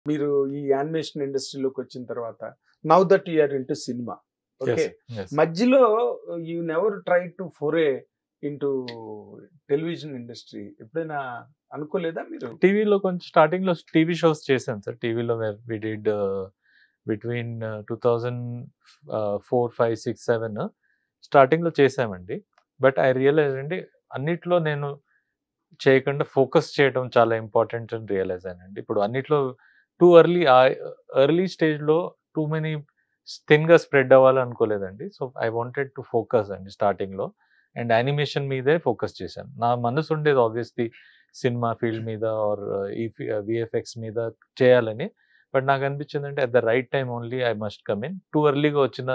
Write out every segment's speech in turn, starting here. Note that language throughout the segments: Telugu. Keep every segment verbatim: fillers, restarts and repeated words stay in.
మీరు ఈ యానిమేషన్ ఇండస్ట్రీలోకి వచ్చిన తర్వాత now that you are into cinema okay మధ్యలో you never try to foray into television industry ఎప్పుడైనా అనుకోలేదా మీరు? టీవీలో కొంచెం స్టార్టింగ్ లో టీవీ షోస్ చేశాను సార్. టీవీలో we did between two thousand four five six seven starting లో చేసామండి. బట్ ఐ రియలైజ్ అండి అన్నిట్లో నేను చేయకుండా ఫోకస్ చేయడం చాలా ఇంపార్టెంట్ అని రియలైజ్ అయ్యానండి. ఇప్పుడు అన్నిట్లో టూ ఎర్లీ ఎర్లీ స్టేజ్లో టూ మెనీ థిన్గా స్ప్రెడ్ అవ్వాలనుకోలేదండి. So I wanted to focus అండి స్టార్టింగ్లో. అండ్ యానిమేషన్ మీదే ఫోకస్ చేశాను. నా మనసు ఉండేది ఆబ్వియస్లీ సినిమా ఫీల్డ్ మీద ఆర్ ఈ విఎఫ్ఎక్స్ మీద చేయాలని. బట్ నాకు అనిపించింది అంటే at the right time only I must come in. Too ఎర్లీగా వచ్చిన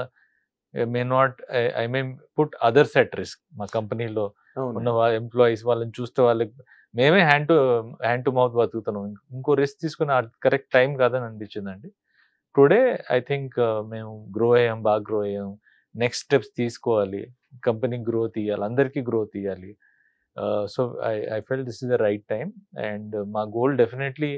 may not I may put others at risk. మా కంపెనీలో ఉన్న ఎంప్లాయీస్ వాళ్ళని చూస్తే వాళ్ళకి మేమే hand to hand to mouth బతుకుతున్నాం. ఇంకో రిస్క్ తీసుకుని కరెక్ట్ టైం కాదని అనిపించిందండి. టుడే ఐ థింక్ మేము గ్రో అయ్యాం, బాగా గ్రో అయ్యాం. నెక్స్ట్ స్టెప్స్ తీసుకోవాలి, కంపెనీ గ్రోత్ ఇవ్వాలి, అందరికీ గ్రోత్ ఇవ్వాలి. So I I feel this is the right time. And మా గోల్ డెఫినెట్లీ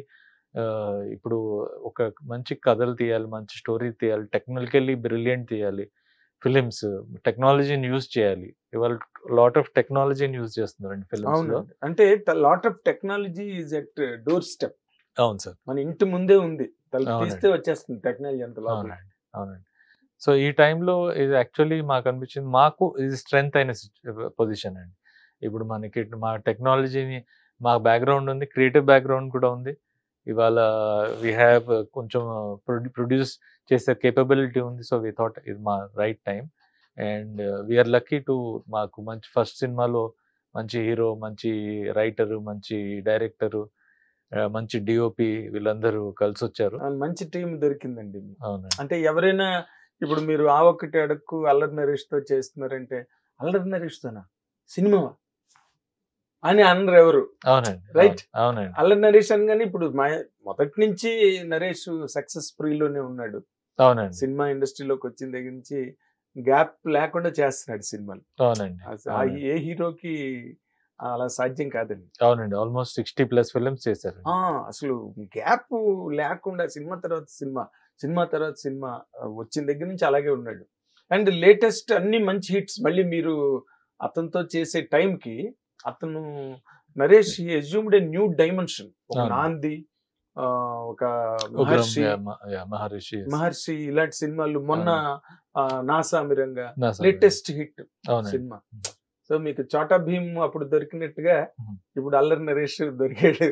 ఇప్పుడు ఒక మంచి కథలు తీయాలి, మంచి స్టోరీ తీయాలి, టెక్నికల్లీ బ్రిలియంట్ తీయాలి ఫిలిమ్స్, టెక్నాలజీని యూజ్ చేయాలి. ఇవాళ లాట్ ఆఫ్ టెక్నాలజీని యూజ్ చేస్తున్నారండి ఫిలిమ్స్ లో. అంటే lot of technology is at door step. అవును సార్, మన ఇంటి ముందే ఉంది, తీస్తే వచ్చేస్తుంది టెక్నాలజీ అంత. అవునండి అవునండి. సో ఈ టైంలో ఇది యాక్చువల్లీ మాకు అనిపించింది, మాకు ఇది స్ట్రెంగ్త్ అయిన పొజిషన్ అండి. ఇప్పుడు మనకి మా టెక్నాలజీని, మా బ్యాక్గ్రౌండ్ ఉంది, క్రియేటివ్ బ్యాక్గ్రౌండ్ కూడా ఉంది. ఇవాళ వీ హ్యావ్ కొంచెం ప్రొడ్యూస్ చేసే కేపబిలిటీ ఉంది. సో వీ థాట్ ఇది మా right time. And we're lucky to మాకు మంచి ఫస్ట్ సినిమాలో మంచి హీరో, మంచి రైటరు, మంచి డైరెక్టరు, మంచి డిఓపి వీళ్ళందరూ కలిసి వచ్చారు. మంచి టీం దొరికిందండి. అవునండి. అంటే ఎవరైనా ఇప్పుడు మీరు ఆ ఒక్కటి అడుక్కు అల్లరి నరేష్ తో చేస్తున్నారంటే అల్లరి నరేష్ తోనా సినిమా అని అనరు ఎవరు. అవునండి, రైట్. అవునండి. అల్లరి నరేష్ అనగానే ఇప్పుడు మొదటి నుంచి నరేష్ సక్సెస్ ఫ్రీలోనే ఉన్నాడు. అవునండి. సినిమా ఇండస్ట్రీలోకి వచ్చిన దగ్గర నుంచి గ్యాప్ లేకుండా చేస్తున్నాడు సినిమాలు. అవునండి. ఏ హీరోకి అలా సాధ్యం కాదండి. అవునండి, ఆల్మోస్ట్ సిక్స్టీ ప్లస్ ఫిల్మ్స్ చేశారు. అసలు గ్యాప్ లేకుండా సినిమా తర్వాత సినిమా, సినిమా తర్వాత సినిమా వచ్చిన దగ్గర నుంచి అలాగే ఉన్నాడు. అండ్ లేటెస్ట్ అన్ని మంచి హిట్స్. మళ్ళీ మీరు అతనితో చేసే టైంకి అతను Naresh he assumed a new dimension. ఒక నాంది, ఒక మహర్షి మహర్షి మహర్షి ఇలాంటి సినిమాలు, మొన్న నాసా మిరంగా లేటెస్ట్ హిట్ సినిమా. సో మీకు చోటా భీమ్ అప్పుడు దొరికినట్టుగా ఇప్పుడు అల్లరి నరేష్ దొరికాడు.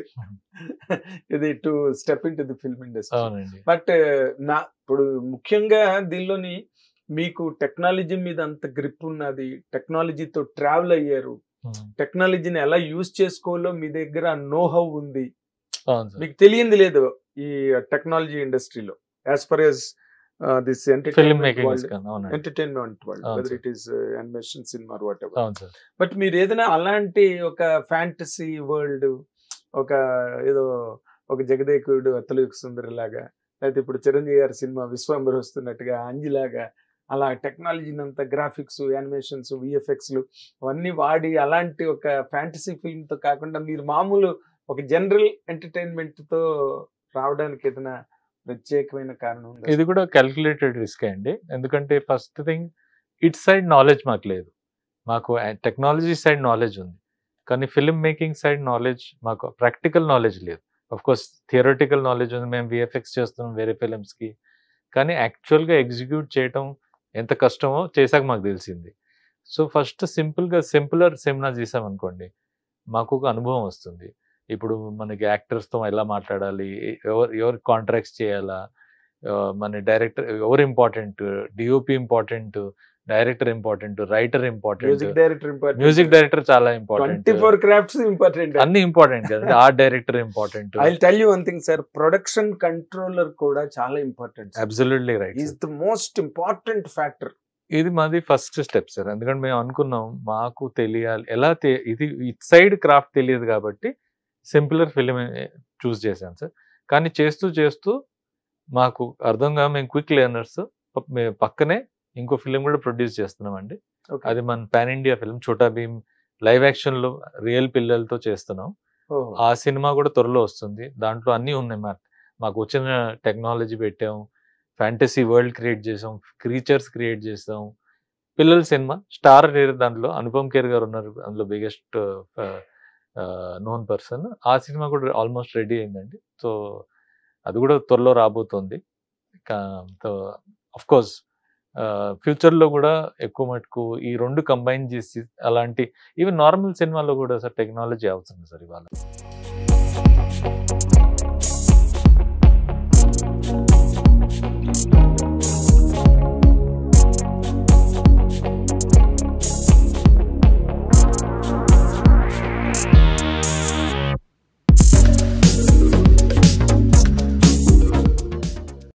ఇది to step into the film industry. But నా ఇప్పుడు ముఖ్యంగా దీనిలోని మీకు టెక్నాలజీ మీద అంత గ్రిప్ ఉన్నది, టెక్నాలజీతో ట్రావెల్ అయ్యారు, టెక్నాలజీని ఎలా యూజ్ చేసుకోవాలో మీ దగ్గర నో హౌ ఉంది. మీకు తెలియంది లేదు ఈ టెక్నాలజీ ఇండస్ట్రీలో as far as this entertainment world, entertainment world, whether it is animation, cinema, whatever. But మీరు ఏదైనా అలాంటి ఒక ఫ్యాంటసీ వరల్డ్, ఒక ఏదో ఒక జగదేకుడు అతలుకు సుందరి లాగా, లేకపోతే ఇప్పుడు చిరంజీవి గారి సినిమా విశ్వంబర్ వస్తున్నట్టుగా అంజిలాగా, అలా టెక్నాలజీని అంతా గ్రాఫిక్స్, యానిమేషన్స్, విఎఫ్ఎక్స్లు అవన్నీ వాడి అలాంటి ఒక ఫ్యాంటసీ ఫిల్మ్తో కాకుండా మీరు మామూలు ఒక జనరల్ ఎంటర్టైన్మెంట్ తో రావడానికి ఏదైనా ప్రత్యేకమైన కారణం? ఇది కూడా క్యాల్కులేటెడ్ రిస్క్ అండి. ఎందుకంటే first thing it side knowledge మాకు లేదు. మాకు టెక్నాలజీ సైడ్ నాలెడ్జ్ ఉంది, కానీ ఫిల్మ్ మేకింగ్ సైడ్ నాలెడ్జ్, మాకు ప్రాక్టికల్ నాలెడ్జ్ లేదు. అఫ్ కోర్స్ థియరటికల్ నాలెడ్జ్ ఉంది, మేము విఎఫ్ఎక్స్ చేస్తున్నాం వేరే ఫిలిమ్స్కి, కానీ యాక్చువల్గా ఎగ్జిక్యూట్ చేయటం ఎంత కష్టమో చేశాక మాకు తెలిసింది. సో ఫస్ట్ సింపుల్గా సింపులర్ సినిమా చేసామనుకోండి, మాకు ఒక అనుభవం వస్తుంది. ఇప్పుడు మనకి యాక్టర్స్తో ఎలా మాట్లాడాలి, ఎవరు ఎవరు కాంట్రాక్ట్స్ చేయాలా, మన డైరెక్టర్ ఎవరు important, DOP important, director important, writer important, music director చాలా ఇంపార్టెంట్, అన్ని ఇంపార్టెంట్ కదా, art director important. I will tell you one thing sir, production controller కూడా చాలా important. Absolutely right, is the most important factor. ఇది మాది ఫస్ట్ స్టెప్ సార్. ఎందుకంటే మేము అనుకున్నాం మాకు తెలియాలి, ఎలా ఇది ఇట్ సైడ్ క్రాఫ్ట్ తెలియదు కాబట్టి సింపులర్ ఫిలిం చూస్ చేశాను సార్. కానీ చేస్తూ చేస్తూ మాకు అర్థంగా మేము క్విక్ లెర్నర్స్, మేము పక్కనే ఇంకో ఫిలిం కూడా ప్రొడ్యూస్ చేస్తున్నామండి. అది మన pan India film Chhota Bheem live action లో రియల్ పిల్లలతో చేస్తున్నాం. ఆ సినిమా కూడా త్వరలో వస్తుంది. దాంట్లో అన్ని ఉన్నాయి, మా మాకు వచ్చిన టెక్నాలజీ పెట్టాం, ఫ్యాంటసీ వరల్డ్ క్రియేట్ చేసాం, క్రీచర్స్ క్రియేట్ చేసాం. పిల్లల సినిమా స్టార్ హీరో దాంట్లో అనుపమ్ ఖేర్ గారు ఉన్నారు, అందులో బిగ్గెస్ట్ నోన్ పర్సన్. ఆ సినిమా కూడా ఆల్మోస్ట్ రెడీ అయిందండి. సో అది కూడా త్వరలో రాబోతోంది. సో అఫ్ కోర్స్ ఫ్యూచర్లో కూడా ఎక్కువ మటుకు ఈ రెండు కంబైన్ చేసి అలాంటి ఈవెన్ నార్మల్ సినిమాలో కూడా సార్ టెక్నాలజీ అవసరం సార్ ఇవాళ.